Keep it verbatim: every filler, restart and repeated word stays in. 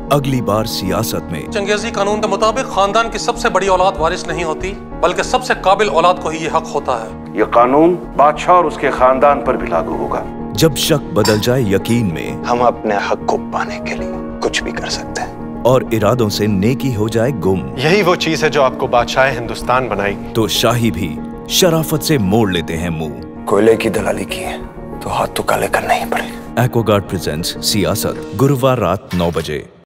अगली बार सियासत में। चंगेजी कानून के मुताबिक खानदान की सबसे बड़ी औलाद वारिस नहीं होती, बल्कि सबसे काबिल औलाद को ही ये हक होता है। ये कानून बादशाह और उसके खानदान पर भी लागू होगा। जब शक बदल जाए यकीन में, हम अपने हक को पाने के लिए कुछ भी कर सकते हैं। और इरादों से नेकी हो जाए गुम। यही वो चीज है जो आपको बादशाह हिंदुस्तान बनाई। तो शाही भी शराफत से मोड़ लेते हैं मुंह। कोयले की दलाली की है तो हाथ तो काले करने ही पड़े। एक्वागार्ड प्रेजेंट्स सियासत, गुरुवार रात नौ बजे।